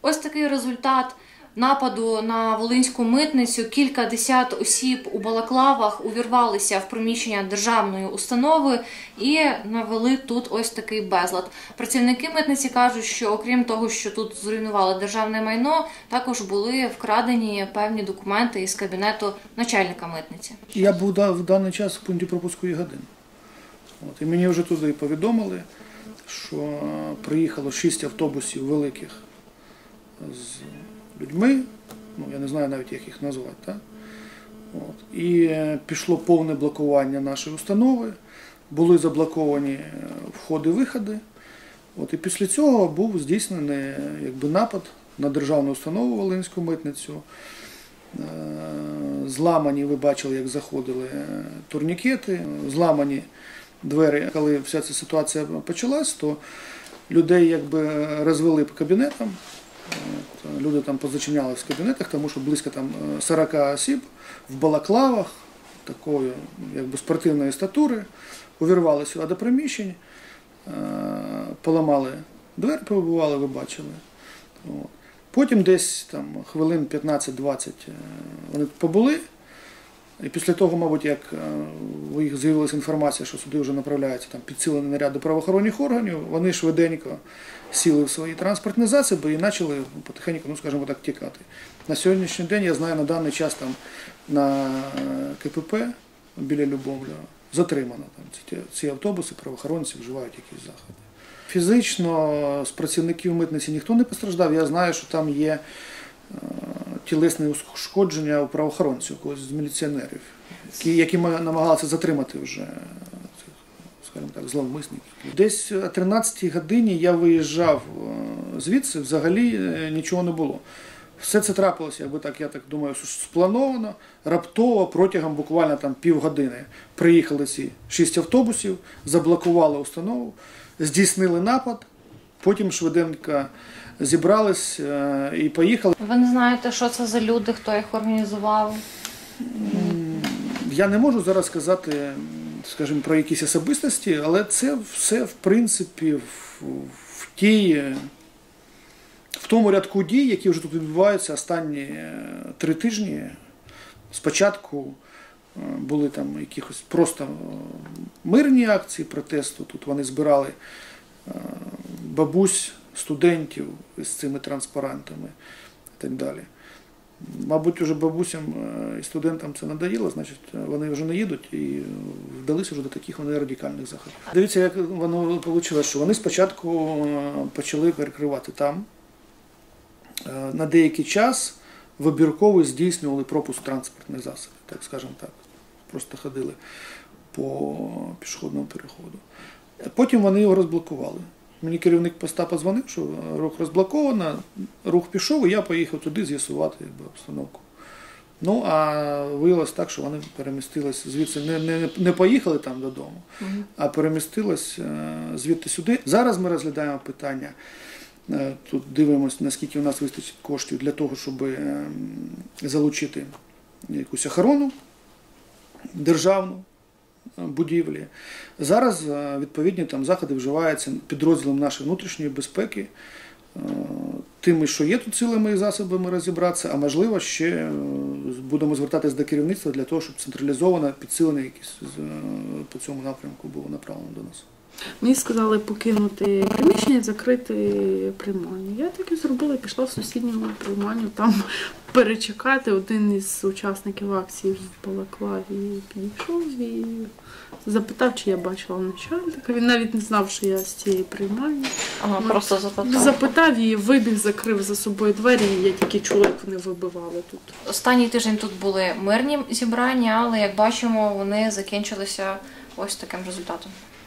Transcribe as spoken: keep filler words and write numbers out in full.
Ось такий результат нападу на Волинську митницю. Кілька десят осіб у балаклавах увірвалися в приміщення державної установи і навели тут ось такий безлад. Працівники митниці кажуть, що окрім того, що тут зруйнували державне майно, також були вкрадені певні документи із кабінету начальника митниці. Я був в даний час в пункті пропуску Ягодин. От, і мені вже туди повідомили, що приїхало шість автобусів великих з людьми, ну я не знаю навіть, як їх назвати, так? От. І пішло повне блокування нашої установи, були заблоковані входи-виходи. От. І після цього був здійснений якби, напад на державну установу Волинську митницю. Зламані, ви бачили, як заходили турнікети, зламані двері. Коли вся ця ситуація почалась, то людей якби розвели по кабінетам. Люди там позачинялися в кабінетах, тому що близько там сорока осіб в балаклавах, такої якби спортивної статури, увірвали сюди до приміщень, поламали двері, побивали, ви бачили. Потім десь там хвилин п'ятнадцять-двадцять вони побули. І після того, мабуть, як у їх з'явилася інформація, що сюди вже направляються там, підсилені наряди правоохоронних органів, вони швиденько сіли в свої транспортні засоби і почали потихеньку, ну, скажімо так, тікати. На сьогоднішній день, я знаю, на даний час там на КПП біля Любомля затримано. Там, ці, ці автобуси, правоохоронці вживають якісь заходи. Фізично з працівників митниці ніхто не постраждав. Я знаю, що там є тілесне ушкодження у правоохоронців, когось з міліціонерів, які, які намагалися затримати вже, скажімо так, зловмисників. Десь о тринадцятій годині я виїжджав звідси, взагалі нічого не було. Все це трапилося, якби так, я так думаю, сплановано, раптово, протягом буквально там півгодини приїхали ці шість автобусів, заблокували установу, здійснили напад, потім швиденько зібрались і поїхали. Ви не знаєте, що це за люди, хто їх організував? Я не можу зараз сказати, скажімо, про якісь особистості, але це все, в принципі, в, в, тій, в тому рядку дій, які вже тут відбуваються останні три тижні. Спочатку були там якісь просто мирні акції протесту, тут вони збирали бабусь, студентів з цими транспарантами і так далі. Мабуть, вже бабусям і студентам це надоїло, значить, вони вже не їдуть і вдалися вже до таких вони радикальних заходів. Дивіться, як воно вийшло, що вони спочатку почали перекривати там. На деякий час вибірково здійснювали пропуск транспортних засобів, так скажемо так. Просто ходили по пішохідному переходу. Потім вони його розблокували. Мені керівник поста подзвонив, що рух розблоковано, рух пішов, і я поїхав туди з'ясувати якби, обстановку. Ну, а виявилось так, що вони перемістились звідси, не, не, не поїхали там додому, угу. а перемістились звідти сюди. Зараз ми розглядаємо питання, тут дивимося, наскільки у нас вистачить коштів для того, щоб залучити якусь охорону державну, будівлі. Зараз відповідні там заходи вживаються підрозділом нашої внутрішньої безпеки, тими, що є тут силами і засобами розібратися, а можливо ще будемо звертатись до керівництва для того, щоб централізовано підсилення якісь по цьому напрямку було направлено до нас. Мені сказали покинути приміщення, закрити приймальню. Я так і зробила, пішла в сусідню приймальню, там перечекати. Один із учасників акції в балаклаві підійшов і запитав, чи я бачила начальника. Він навіть не знав, що я з цієї приймальні. Ага, просто запитав. Запитав і вибіг, закрив за собою двері, і я тільки чула, як вони вибивали тут. Останній тиждень тут були мирні зібрання, але, як бачимо, вони закінчилися ось таким результатом.